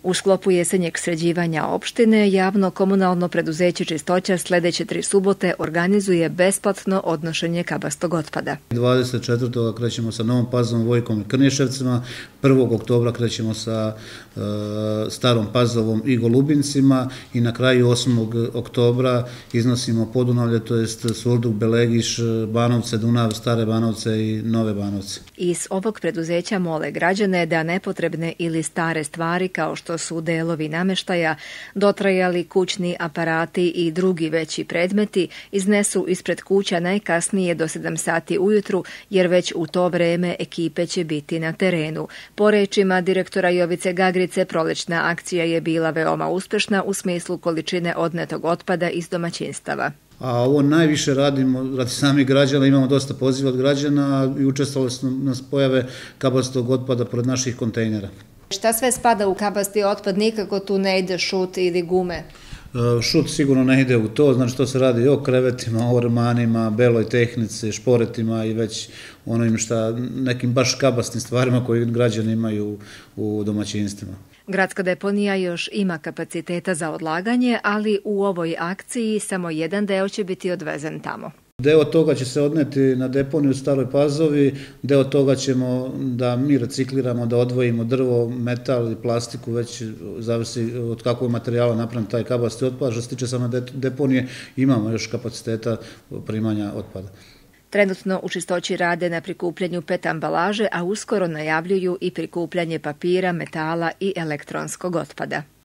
U sklopu jesenjeg sređivanja opštine, javno komunalno preduzeće Čistoća sljedeće 3 subote organizuje besplatno odnošenje kabastog otpada. 24. krećemo sa Novom Pazovom, Vojkom i Krnješevcima, 1. oktobra krećemo sa Starom Pazovom i Golubincima i na kraju 8. oktobra iznosimo Podunavlje, to jest Surduk, Belegiš, Banovce, Dunav, Stare Banovce i Nove Banovce. Iz ovog preduzeća mole građane da nepotrebne ili stare stvari kao što su delovi nameštaja, dotrajali kućni aparati i drugi veći predmeti iznesu ispred kuća najkasnije do 7 sati ujutru, jer već u to vreme ekipe će biti na terenu. Po rečima direktora Jovice Gagrice, prolećna akcija je bila veoma uspešna u smislu količine odnetog otpada iz domaćinstava. A ovo najviše radimo radi samih građana, imamo dosta poziva od građana i učestvovali su nas pojave kabastog otpada pored naših kontejnera. Šta sve spada u kabasti otpad? Nikako tu ne ide šut ili gume? Šut sigurno ne ide u to, znači to se radi o krevetima, ormanima, beloj tehnici, šporetima i već onim nekim baš kabastnim stvarima koje građani imaju u domaćinstvima. Gradska deponija još ima kapaciteta za odlaganje, ali u ovoj akciji samo jedan deo će biti odvezen tamo. Deo toga će se odneti na deponiju u Staroj Pazovi, deo toga ćemo da mi recikliramo, da odvojimo drvo, metal i plastiku, već zavisi od kakvog materijala napravim taj kabasti otpad. Što se tiče same deponije, imamo još kapaciteta primanja otpada. Trenutno u Čistoći rade na prikupljanju PET ambalaže, a uskoro najavljuju i prikupljanje papira, metala i elektronskog otpada.